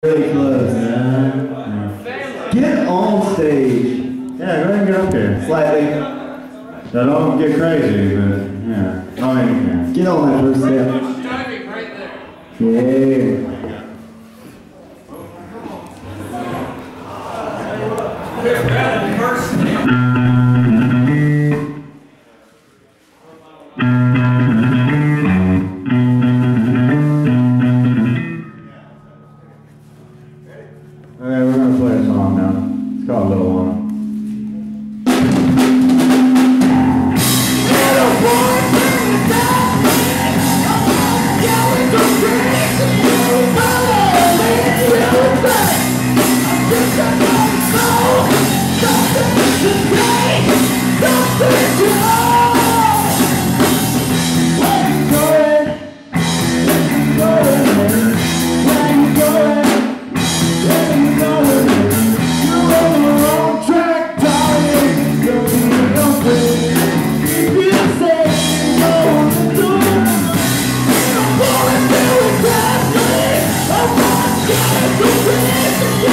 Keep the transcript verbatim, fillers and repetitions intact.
Really close, man. Yeah. Get on stage. Yeah, go ahead and get up there. Slightly. So don't get crazy, but yeah. Oh, you can. Get on that first step. Diving right there. Yeah. Okay, we're gonna play a song now. It's called Little One. Yeah.